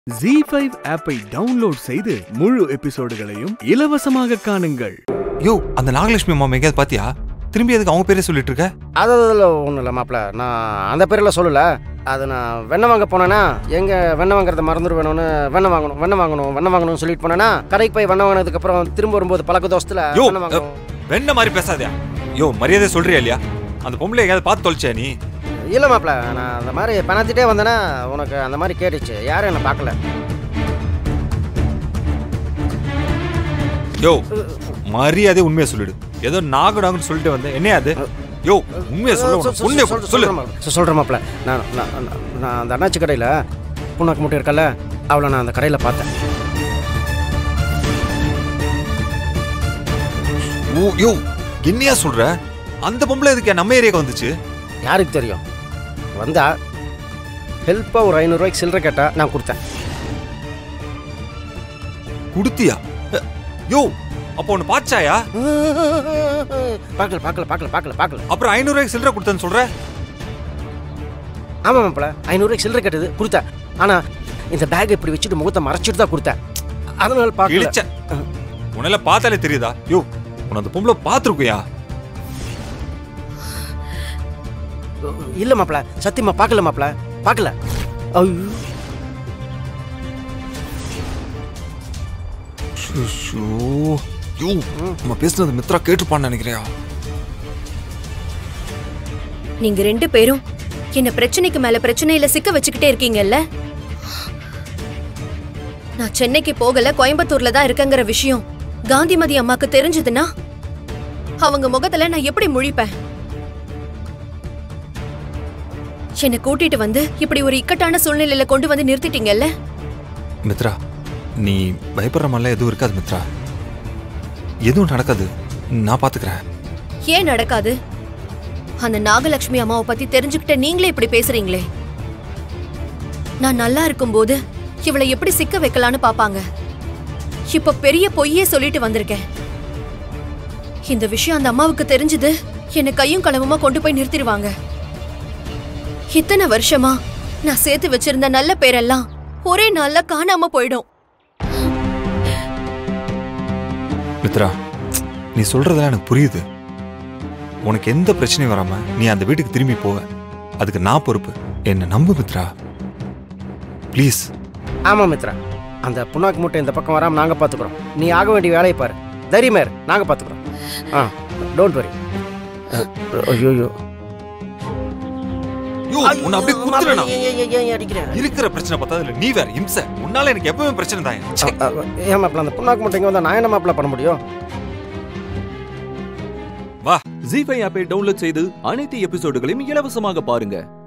Z5 ஆப்பை download செய்து முழு எபிசோடுகளையும் இலவசமாக காணுங்கள். யோ, அந்த நாகலட்சுமி அம்மா எங்கேயாவது பாத்தியா? திரும்பி அதுக்கு அவங்க பேரே சொல்லிட்டு இருக்க? அதில் ஒன்றும் இல்லை மாப்பிள்ள, நான் அந்த பேரில் சொல்லலை. அது நான் வெண்ணெய் வாங்க போனேன்னா எங்கே வெண்ணெய் வாங்குறத மறந்துடுவேணும்னு வெண்ணெய் வாங்கணும்னு சொல்லிட்டு போனேன்னா கடைக்கு போய் வெண்ணெய் வாங்கினதுக்கப்புறம் திரும்ப வரும்போது பழக்க தோசத்தில் வெண்ணெய் மாதிரி பேசாதயா. யோ, மரியாதை சொல்றியா இல்லையா? அந்த பொம்பளை எங்கேயாவது பார்த்து தொலைச்சியா நீ? இல்லை மாப்பிள்ள, நான் அந்த மாதிரி பணத்திட்டே வந்தேன்னா உனக்கு அந்த மாதிரி கேட்டுச்சு. யாரும் என்னை பார்க்கல. யோ, மரியாதை உண்மையை சொல்லிடு. ஏதோ நாகடாங்கன்னு சொல்லிட்டு வந்தேன். என்ன அது? யோ, உண்மையை சொல்கிறேன் மாப்பிள்ள. நான் அந்த அண்ணாச்சி கடையில் புண்ணாக்கு முட்டை இருக்கல, அவளை நான் அந்த கடையில் பார்த்தேன். ஓ யோ, என்னையா சொல்ற? அந்த பொம்பளை எதுக்கு நம்ம ஏரியாவுக்கு வந்துச்சு? யாருக்கு தெரியும்? வந்தா ஹெல்ப்பாக ஒரு 500 ரூபாய்க்கு சில்லறை கேட்டா நான் கொடுத்தேன். கொடுத்தியா? யோ, அப்போ ஒன்று பாச்சாயா? பார்க்கல. அப்புறம் 500 ரூபாய்க்கு சில்லறை கொடுத்தேன்னு சொல்ற? ஆமாம் மாப்பிள்ள, 500 ரூபாய்க்கு சில்லறை கேட்டது கொடுத்தேன். ஆனால் இந்த பேக் இப்படி வச்சுட்டு முகத்தை மறைச்சிட்டு தான் கொடுத்தேன். அதனால பார்க்கல. உன்னால பார்த்தாலே தெரியுதா? யோ, உன அந்த பொம்பளை பார்த்துருக்கியா? இல்ல மாப்பிள, சத்தியமா பார்க்கல மாப்பிள, பார்க்கல. நம்ம பேசுனது மித்ரா கேட்டுப்பான்னு நினைக்கிறியா? நீங்க ரெண்டு பேரும் என்ன பிரச்சனைக்கு மேல பிரச்சனையில சிக்க வச்சுக்கிட்டே இருக்கீங்கல்ல. நான் சென்னைக்கு போகல, கோயம்புத்தூர்ல தான் இருக்கேங்கிற விஷயம் காந்திமதி அம்மாக்கு தெரிஞ்சதுன்னா அவங்க முகத்துல நான் எப்படி முழிப்பேன்? என்னை கூட்டிட்டு வந்து இப்படி ஒரு இக்கட்டான சூழ்நிலையில கொண்டு வந்து நிறுத்திட்டீங்கல்ல. மித்ரா, நீ பயப்படுற மாதிரிலாம் எதுவும் இருக்காது மித்ரா. எதுவும் நடக்காது, நான் பாத்துக்கிறேன். ஏன் நடக்காது? அந்த நாகலட்சுமி அம்மாவை பத்தி தெரிஞ்சுக்கிட்ட நீங்களே இப்படி பேசுறீங்களே. நான் நல்லா இருக்கும்போது இவளை எப்படி சிக்க வைக்கலான்னு பாப்பாங்க. இப்ப பெரிய பொய்யே சொல்லிட்டு வந்திருக்கேன். இந்த விஷயம் அந்த அம்மாவுக்கு தெரிஞ்சது என்னை கையும் களவுமா கொண்டு போய் நிறுத்திடுவாங்க. இத்தனை வருஷமா நான் சேர்த்து வச்சிருந்த நல்ல பேரெல்லாம் ஒரே நாள்ல காணாம போயிடும். மித்ரா, நீ சொல்றதெல்லாம் எனக்கு புரியுது. உனக்கு எந்த பிரச்சனையும் வராம நீ அந்த வீட்டுக்கு திரும்பி போவ, அதுக்கு நான் பொறுப்பு. என்ன நம்பு மித்ரா, ப்ளீஸ். ஆமா மித்ரா, அந்த புண்ணாக்கு மூட்டை இந்த பக்கம் வராம நாங்க பாத்துக்கிறோம். நீ ஆக வேண்டிய வேலையை பாரு. தைரியமே இரு, நாங்க பாத்துக்கிறோம். Don't worry. ஐயோ, உன்னை அப்படியே குத்துறேனா? இருக்கிற பிரச்சனை பார்த்தா நீ வேற இம்சை. உன்னால எனக்கு எப்பவுமே பிரச்சனை தான். ஏன் மாப்பிள்ள, அந்த புண்ணாக்கு மூட்டைங்க வந்தா நான் என்ன மாப்பிள்ள பண்ண முடியும்? வா, Z5 ஆப்பை டவுன்லோட் செய்து அனைத்து எபிசோடுகளையும் இலவசமாக பாருங்க.